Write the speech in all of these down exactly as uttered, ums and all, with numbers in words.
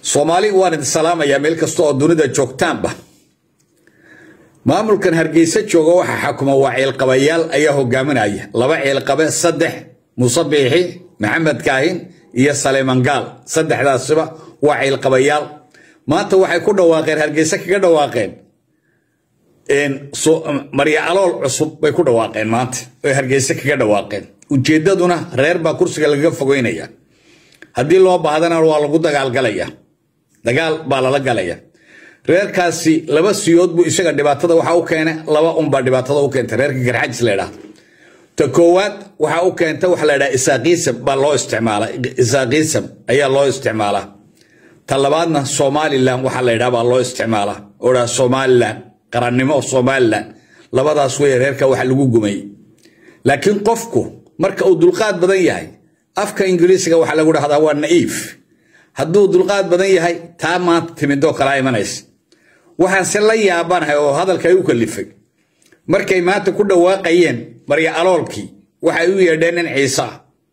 Soomaali waan idin salaamaya meel kasta oo dunida joogtaanba maamulkan Hargeysa jooga waxa xukuma waa ceel qabayaal ayaa hogaaminaya laba ceel qabe saddex Musabbixi Maxamed Kaahin iyo Saleyman Gaal saddexdaasba waa ceel qabayaal maanta waxay ku dhawaaqeen Hargeysa kaga dhawaaqeen in Mariya Alool cusub bay ku dhawaaqeen maanta oo Hargeysa kaga dhawaaqeen ujeedaduna reer ba kursiga laga fogeynaya hadii loo baahdana waa lagu dagaal galaya dagaal baa la galaya reerkaasi laba siyood buu isaga dhibaatada waxa uu keenay laba umba dhibaatada uu keentay reerka garxajis leeyahay ta koowaad waxa uu keentay wax la yiraahdo isaaqiisab baa loo isticmaalay isaaqiisab ayaa loo isticmaalaa ta labaadna Somaliland waxa la yiraahdo baa loo isticmaalaa oo Somaliland qarannimo Somaliland labadaas way reerka wax lagu gumay laakiin qofku marka uu dulqaad badan yahay afka Ingiriisiga waxa lagu dhahdaa waa naive hadduu dulqaad badan yahay taa maanta timido kala imanaysa waxaan si la yaabanahay oo hadalka ay u kalifay markay maanta ku dhawaaqayeen Mariya Aloolkii waxay u yeedheen in Ciisa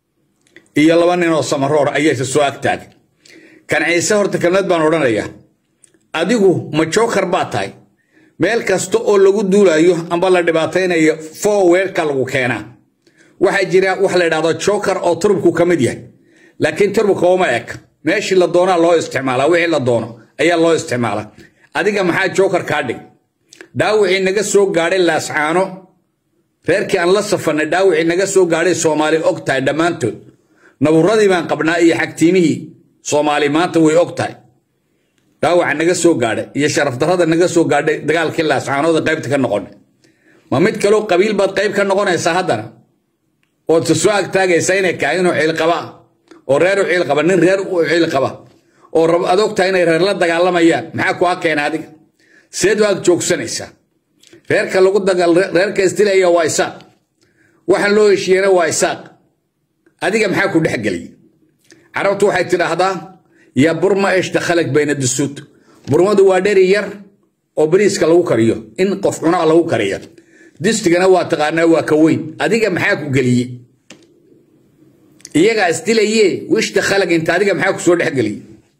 iyo laba nin oo Samaroor ayay soo agtaag kan Ciisa horta kalmad baan oranayaa adigu ma joker baa tahay meel kasta oo lagu duulayo amba la dhibaateynayo forward ka lagu keenaa waxa jira wax la yiraahdo joker oo turbku kamid yahay laakiin turbku uma eg meeshii la doona loo isticmaalaa wixii la doono ayaa loo isticmaalaa adiga maxaa joker ka dhig daawixii naga soo gaaray laascaano reerkii aan la safanay daawixii naga soo gaaray Soomaali ogtahay dhamaantood naburadii baan qabnaa iyo xagtiimihii Soomaali maanta way ogtahay daawaxa naga soo gaaray iyo sharaf darrada naga soo gaaray dagaalkii laascaanooda qaybta ka noqon ma mid kale oo qabiil baad qayb ka noqonaysaa haddana oo soo agtaagaysa inay kaayno xil qaba oo reer u xil qaba nin reer u xil qaba oo rab adogta inay reer la dagaalamayaan maxaa ku akeen adiga seedo ag joogsanaysa reerka lagu dagaal reerka istilaya waa isaaq waxa loo heshiiyay waa isaaq adiga maxaa ku dhaxgalay carabtu waxay tiraahdaa ya burma ish dakhalak bayna dusud burmadu waa dheer yar oo bariiska lagu kariyo in qof cunaa lagu kariyo distigana waa taqaanaa waa ka weyn adiga maxaa ku galiyay iyaga istilayay wish dakhalak inta adiga maxaa ku soo dhaxgalay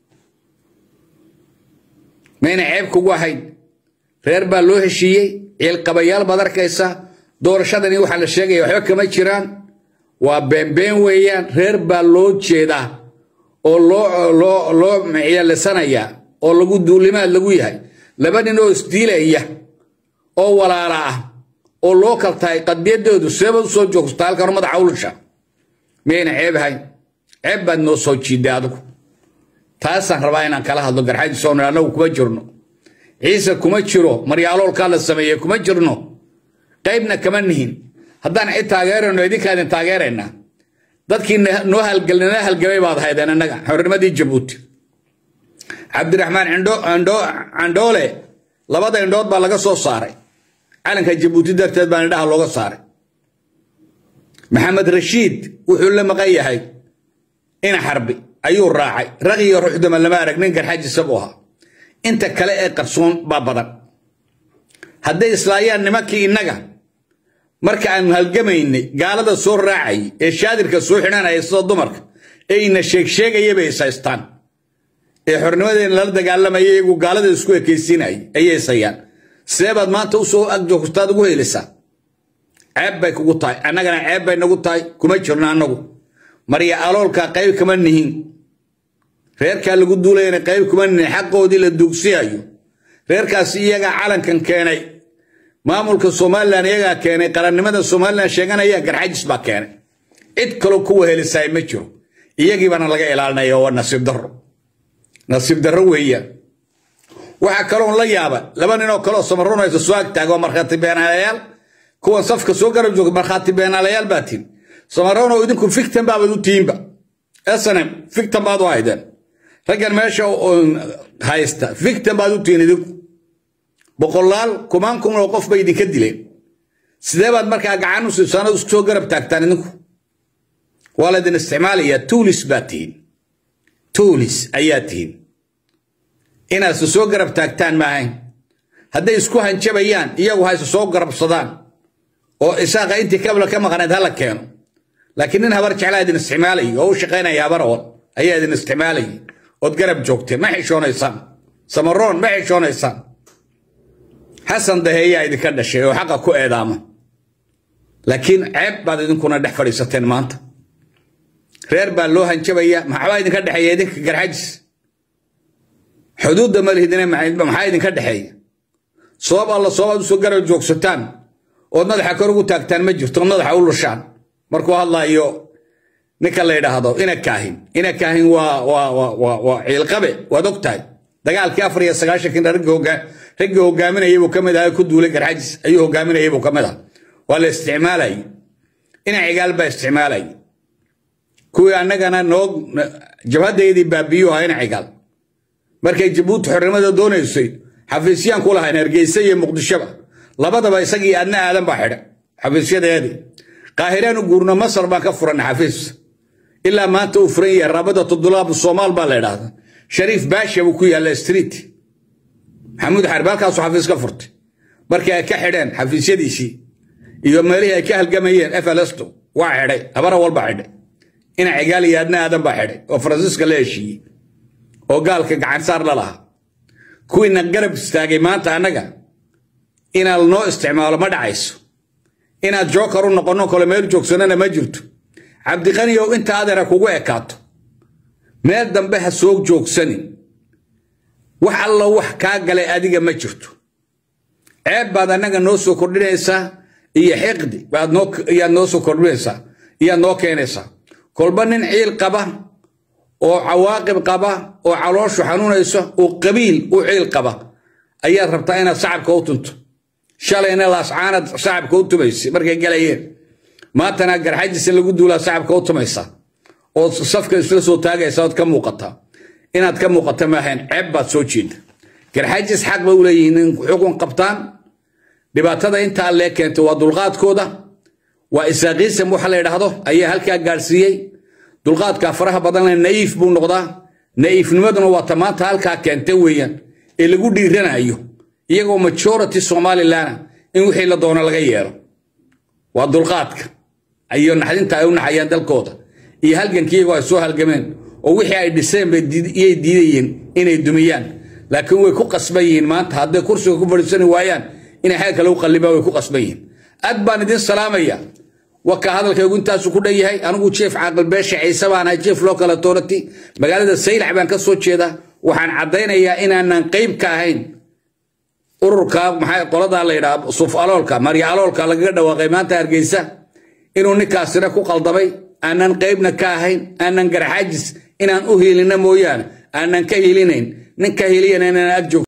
meena ceeb kugu ahayn reer baa loo heshiiyay ceel qabayaal baad arkaysa doorashadani waxa la sheegay waxba kama jiraan waa beenbeen weeyaan reer baa loo jeedaa oo loo loo loo miciyalsanaya oo lagu duulimaad lagu yahay laba nin oo isdiilaya oo walaala ah oo loo kaltay qadiyadoodu sabab soo joogsta halkan madax awlsha meena ceeb ahayn ceeb baad noo soo jiiday adigu taasaan rabaa inaan kala hadlo garxaad soo anagu kuma jirno Ciisa kuma jiro Mariya Alool ka la sameeyay kuma jirno qaybna kama nihin haddaan ay taageerano idinkaan taageerayna dadkii noo halgalnaa halgamay baad haydeen anaga xornimadii Jabuuti Cabdiraxmaan Cindo Cindo Candole labada indhood baa laga soo saaray calanka Jabuuti darteed baan indhaha looga saaray Maxamed Rashiid wuxuu la maqan yahay in xarbi ayuu raacay raqiyo ruuxdama lama arag nin garxajis ah oo inta kale ee qarsoon baa badan haday islaayaan nimankii inaga marka aan halgamaynay gaalada soo raacay ee shaadirka soo xidhanay soo dumarka ee ina sheeg sheegayay bay saystaan ee xornimadeena la dagaalamay iyagu gaalada isku ekeysinay ayay sayaan seebad maanta u soo ag joogtaad ugu helaysaa ceeb bay kugu tahay annagana ceeb bay nagu tahay kuma jirno annagu Mariya Aloolka qayb kama nihin reerka lagu duulayna qayb kuma nihin xaqoodii la dugsiyayo reerkaas iyaga calankan keenay maamulka Soomaaliland iyaga keenay qarannimada Soomaaliland sheeganaya garxajis baa keenay cid kale ku wehelisay ma jiro iyagii bana laga ilaalinayo waa nasiib darro nasiib darro weeyaan waxa kale oo la yaaba laba nin oo kale oo Samaroonaysa soo agtaago marxati beenaalayaal kuwa safka soo garab joog marxati beenaalayaal baatin Samaroon oo idinku fiktan baa wadu tiimba asana fiktan baad waaydan ragan meesha oo haysta fiktan baad u tiinid boqolaal kumaan kun oo qof bay idinka dileen sidee baad markaa gacan u sanad isku soo garab taagtaan idinku waladan isticmaalaya tools baatiin tools ayaatiin inaad soo garab taagtaan maahayn haday isku hanjabayaan iyagu hayso soo garabsadaan oo isaaqa intii kabla ka maqnayd hala keeno laakiin in habar jeclaadin isticmaalay oo shaqeynaya habar oo ayaa idin isticmaalay وتقرب جوكتين ما حيشون إنسان سمرون ما حيشون إنسان حسن ده هي إذا كان الشيء وحقه كو إدامه لكن عيب بعد إذن كنا دح فريستين مانت غير بالله هنشبيه ما حوايد كان دحية يدك جرحجز حدود دمر هدنا مع ما حوايد كان دحية صواب الله صواب سجر الجوك ستان ونضح كرو تاكتان مجر تنضح أول الشان مركو الله يو نكلا يدا هذا إنا كاهن إنا كاهن و و و و وعلقبة ودكتاي دقال كافر يا سجاش كنا رجعوا جا رجعوا جامنا يبوا كم ده يكدوا لك الحجز أيوه جامنا يبوا كم ده ولا استعمالي إنا عقال باستعمالي كوي أنا كنا نوج جبهة دي بابيو هاي عقال مركي جبوت حرمة دون يصير حفيزيان كلها إنرجيسية مقدشة لبضة بيسقي أنا آدم بحر حفيزية هذه قاهرة وجورنا مصر ما كفرنا حفيز إلا ما توفرية رابطة الضلاب الصومال بالله شريف باشا وكوي على الستريت محمود حربال كاسو حفيز كفرت بركة كحرين حفيزية دي شيء يوم مريها كهل جماهير أفلستو واحد أبرا والبعد إن عقالي أدنى آدم بحر وفرنسيسكا ليشي وقال كعن صار لها كوي نقرب استاجي ما تانجا إن النو استعمال ما دعيس إن جوكر ونقنو كل ميل جوكسنا ما جرت عبد الغني يو أنت هذا ركوع كات ما دم بها سوق جوكسني وح الله وح كاجل أديك ما جرت عيب بعد أنك نوسو كرديسا هي حقد بعد نوك هي نوسو كرديسا هي نوكينسا كل بنين عيل قبه وعواقب قبه وعروش وحنون يسه وقبيل وعيل قبه أيات ربطينا صعب كوتنت شالينا لاس عاند صعب كوتو بيس مركي جلايين ما تناقر حاجة اللي قدوا لا صعب كوتو ميسا وصفك السلسو تاجي صوت كم مقطع إن كم مقطع ما هن عبة سوتشيد كرحاجة حق بقولين حكم قبطان دبعتها أنت عليك أنت ودلغات كودا وإساقيس محل هذا أي هالك جالسية دلغات كفرها بدلنا نايف بنقطة نايف نمدنا وطمات هالك كنت ويان اللي قد يرنا أيه يجوا مشورة الصومال لنا إن وحيل دونا الغير ودلغاتك أيه نحن تايون حيان دلكودا إيه هالجن كي يجوا يسوها الجمين ووحي الدسم يديدين إن الدميان لكن ويكو قصبيين ما أنت هذا كرسي وكبر سنة ويان إن حاجة لو قلبه ويكو قصبيين أدبان دين سلامية وكهذا الكي يقول تاسو كده يهي أنا قلت شيف عقل باشا عيسى وأنا شيف لوكال أوتوريتي مقالة السيل حبان كسوت شيدا وحن عدينا يا إن أن نقيب كاهين أوركا محاي قلدا الله يراب صف ألولكا مريا ألولكا لقد وقيمان تارجيسا إنه نكاسنا كو قلدبي أن نقيبنا كاهين أن نقر حاجز إن أن أهيلنا مويان أن نكهيلين نكهيلين أن أجو